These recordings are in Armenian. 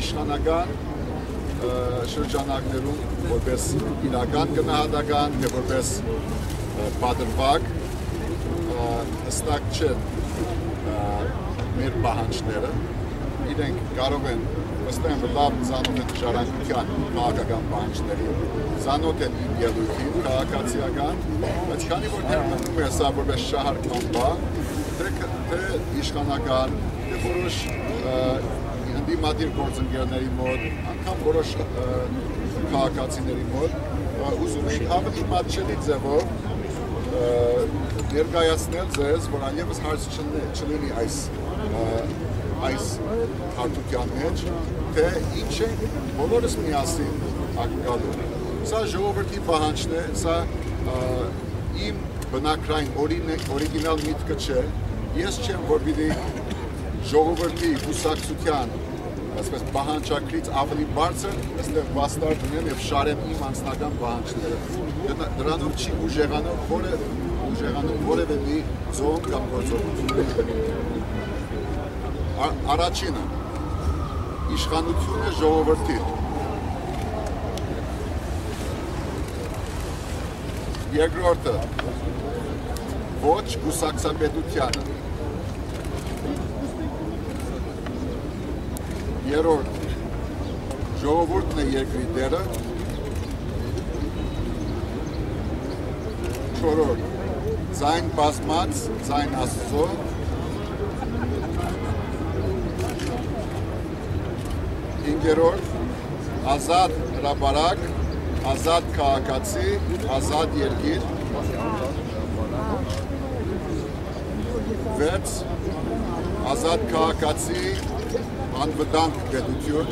իշխանական շրջանակներում որպես իրական գնահատական թե որպես պատրվակ հստակ չեն մեր պահանջները իրենք կարող են վստահ եմ լավ ծանոթ են ժառանգության քաղաքական պահանջներին ծանոթ են իմ ելույթին քաղաքացիական բայց քանի որ դեռ մնում է սա որպես շահարկման բան թե իշխանական թե որոշ ընդդիմադիր գործընկերների մոտ, անգամ որոշ քաղաքացիների մոտ ուզում ենք ավելի մատչելի ձևով ներկայացնել ձեզ, որ այլևս հարց չլինի այս հարթության մեջ, թե ինչ ենք բոլորս միասին ակնկալում։ Սա ժողովրդի պահանջն է, սա իմ բնակրային օրիգինալ միտքը չէ, ես չեմ, որ պիտի ժողովրդի կուսակցության այսպես պահանջակրից ավելի բարձր այստեղ վաստար դնեմ և շարեմ իմ անձնական պահանջները։ Դրանով չի ուժեղանում որևէ մի ձոն կամ գործողություն։ Առաջինը իշխանությունը ժողովրդին։ Երկրորդը ոչ կուսակցապետությանը։ Երրորդ ժողովուրդն է երկրի դերը, չորրորդ ձայն բազմած, ձայն Աստծո, հինգերորդ ազատ հրապարակ, ազատ քաղաքացի, ազատ երկիր, վեց ազատ քաղաքացի, անվտանգ պետություն,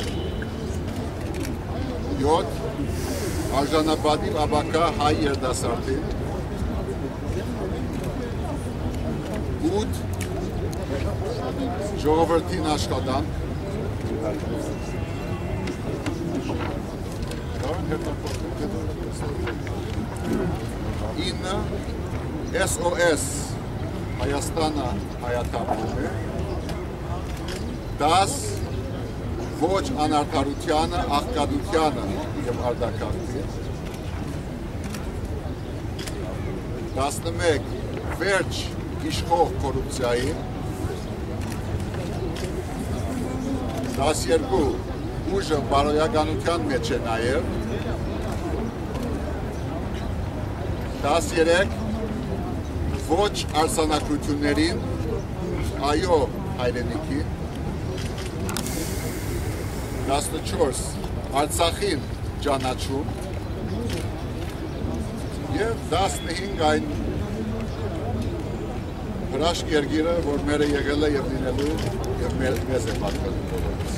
7 արժանապատիվ ապակա հայ երդասարտին, 8 ժողովրդին աշխատանք, 9 SOS Հայաստանը հայաթափվում է, 10 ոչ անարդարությանը, աղքատությանը և արդակարգին, 11 վերջ իշխող կոռուպցիային, 12 ուժը բարոյականության մեջ է նաև, 13 ոչ արձանագրություններին, այո հայրենիքին, 14 Արցախին ճանաչում և 15 այն հրաշք երկիրը, որ մերը եղել է և լինելու և մեզ է պատկանում բոլորից։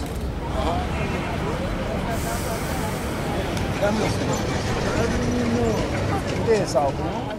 Ահա։